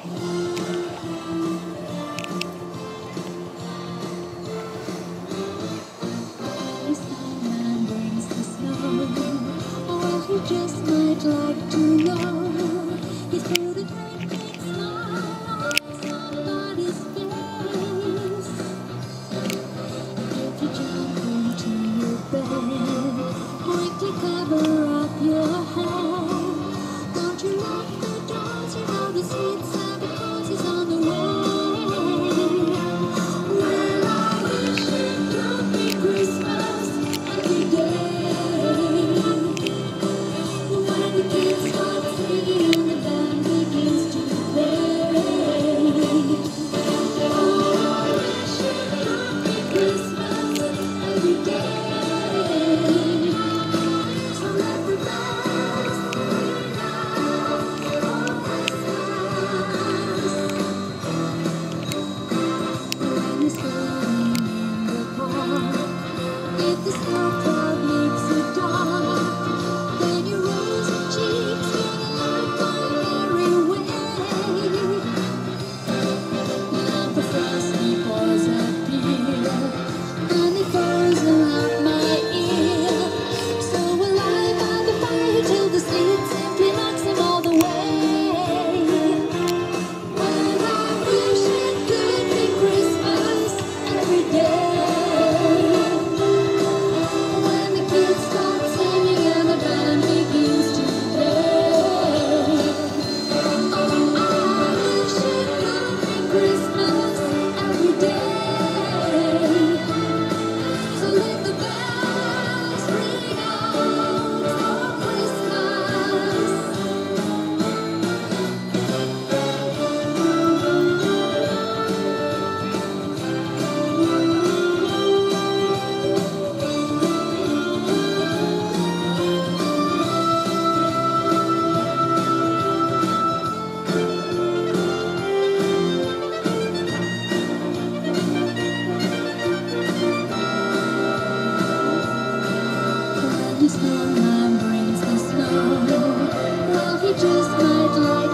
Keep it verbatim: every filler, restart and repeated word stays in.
The snowman brings the snow. Oh, he just might like to know. He's put a great big smile on somebody's face. If you jump into your bed, quickly cover up your head. Don't you lock the doors, you know the sweet Santa Claus is on the way. Well, I wish it could be Christmas every day. When the kids start singing and the band begins to play. Oh, I wish it could be Christmas every day. So let the bells ring out for Christmas. When you're standing in the park, if the snow cloud makes it dark, then your rosy cheeks feel like a merry way. Now the frosty paws appear, and it falls around my ear. So will I by the fire till the sleet simply knocks them all the way. Well, I wish it could be Christmas every day. When the kids start singing and the band begins to play. Oh, I wish it could be Christmas every day. So let the bells ring out for Christmas. When the snowman brings the snow, well, he just might like